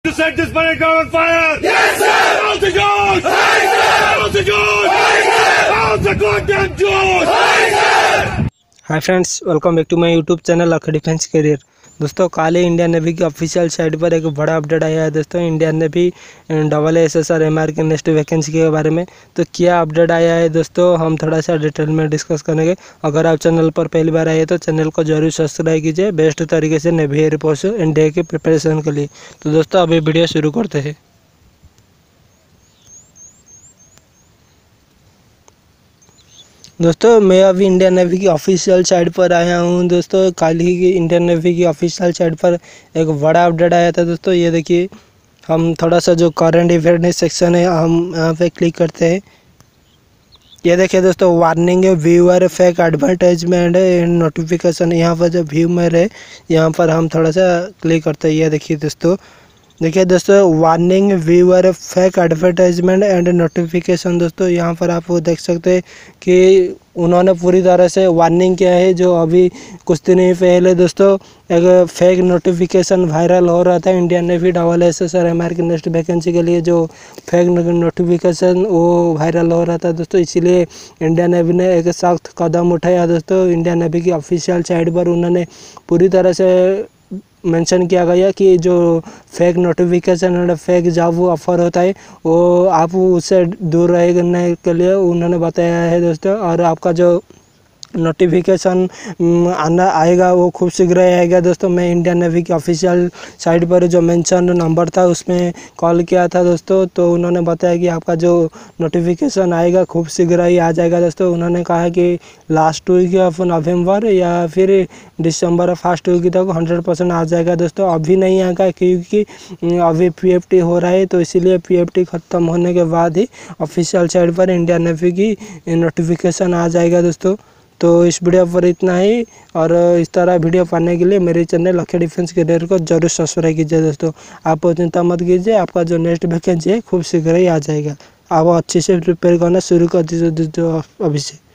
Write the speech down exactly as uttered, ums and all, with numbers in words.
To set this burning ground on fire! Yes, sir! Out the George! Aye, sir! Out the George! Aye, sir! Out the goddamn George! Aye, sir! Hi friends, welcome back to my YouTube channel Lakha defence career. दोस्तों, कल ही Indian navy की official site पर एक बड़ा update आया है। दोस्तों, Indian navy double S S R M R के नेक्स्ट वैकेंसी के बारे में तो क्या अपडेट आया है दोस्तों, हम थोड़ा सा डिटेल में डिस्कस करेंगे। अगर आप चैनल पर पहली बार आए तो चैनल को जरूर सब्सक्राइब कीजिए बेस्ट तरीके से नेवी एयरफोर्स इंडिया की प्रिपरेशन के लिए। तो दोस्तों, अभी वीडियो शुरू करते हैं। दोस्तों, मैं अभी इंडियन नेवी की ऑफिशियल साइट पर आया हूं। दोस्तों, कल ही की इंडियन नेवी की ऑफिशियल साइट पर एक बड़ा अपडेट आया था। दोस्तों, ये देखिए, हम थोड़ा सा जो करंट अवेयरनेस सेक्शन है हम यहाँ पे क्लिक करते हैं। ये देखिए दोस्तों, वार्निंग है, व्यूअर फेक एडवर्टाइजमेंट है, नोटिफिकेशन यहाँ पर जो व्यूअर है यहाँ पर हम थोड़ा सा क्लिक करते हैं। ये देखिए दोस्तों, देखिए दोस्तों, warning viewer fake advertisement and notification. दोस्तों, यहाँ पर आप देख सकते हैं कि उन्होंने पूरी तरह से वार्निंग किया है। जो अभी कुछ दिन ही पहले दोस्तों एक फेक नोटिफिकेशन वायरल हो रहा था Indian navy double S S R M R की नेक्स्ट वैकेंसी के लिए, जो फेक नोटिफिकेशन वो वायरल हो रहा था दोस्तों। इसीलिए इंडियन नेवी ने एक सख्त कदम उठाया। दोस्तों, इंडियन नेवी की ऑफिशियल साइट पर उन्होंने पूरी तरह से मेंशन किया गया कि जो फेक नोटिफिकेशन और फेक जॉब ऑफर होता है वो आप उससे दूर रहने के लिए उन्होंने बताया है दोस्तों। और आपका जो नोटिफिकेशन आना आएगा वो खूब शीघ्र आएगा दोस्तों। मैं इंडियन नेवी की ऑफिशियल साइट पर जो मेंशन नंबर था उसमें कॉल किया था दोस्तों, तो उन्होंने बताया कि आपका जो नोटिफिकेशन आएगा खूब शीघ्र ही आ जाएगा दोस्तों। उन्होंने कहा कि लास्ट वीक ऑफ नवंबर या फिर दिसंबर फर्स्ट वीक तक हंड्रेड परसेंट आ जाएगा दोस्तों। अभी नहीं आएगा क्योंकि अभी पी एफ टी हो रहा है, तो इसीलिए पी एफ टी ख़त्म होने के बाद ही ऑफिशियल साइट पर इंडियन नेवी की नोटिफिकेशन आ जाएगा दोस्तों। तो इस वीडियो पर इतना ही, और इस तरह वीडियो पाने के लिए मेरे चैनल लखा डिफेंस करियर को जरूर सब्सक्राइब कीजिए दोस्तों। आप चिंता मत कीजिए, आपका जो नेक्स्ट वैकेंसी है खूब शीघ्र ही आ जाएगा। आप अच्छे से प्रिपेयर करना शुरू कर दीजिए दोस्तों अभी से।